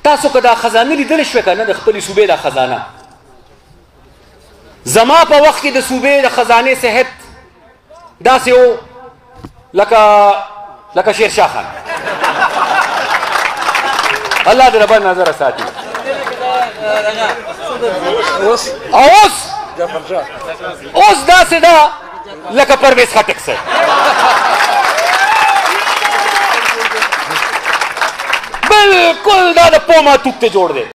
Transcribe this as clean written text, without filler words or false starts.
تاسو که دا خزانه لیدلی شوې که نه د خپلې صوبې دا خزانه زما په وخت کې د صوبې د خزانې صحت داسې و لکه شیرشاه خان الله د ربه نظر ساتي او اوس داسې ده لکه پرویز خټک صاحب بالکل دا د پوما توپ ته جوړ دی